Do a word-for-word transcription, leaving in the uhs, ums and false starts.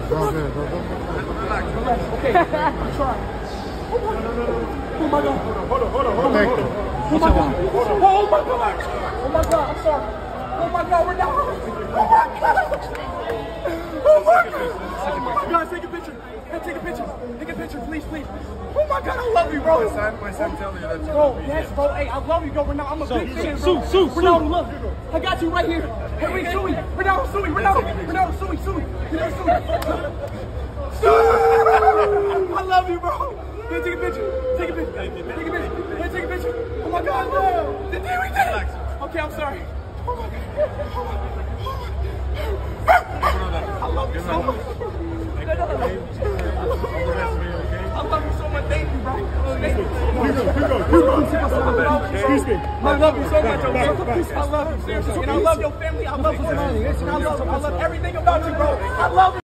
Relax. Okay. I'm trying. Oh my God. Hold on, hold on, hold on. Perfecto. Oh my God. Oh my God. Oh my God. I'm sorry. Oh my God, we're down. Oh my God. Oh my God. Oh my God, take a picture. Hey, take a picture. Take a picture, please, please. Oh my God, I love you, bro. My son, my son telling you that. Bro, yes, bro. Hey, I love you, bro. Ronaldo, I'm a big fan, bro. Sue, Sue, Sue. Ronaldo, look. I got you right here. Hey, wait, Suey. Ronaldo, Suey. Ronaldo, Ronaldo, Suey, Suey. You know, Suey. I love you, bro. Hey, take a picture. Take a picture. Take a picture. Hey, take a picture. Oh my God, no. Did we did it? Okay, I'm sorry. Oh my God. I love you so much. I love you so much. Thank you, bro. Thank you. Excuse me. I love you so much. I love you, seriously. And I love your family. I love you. And I love, I love everything about you, bro. I love you.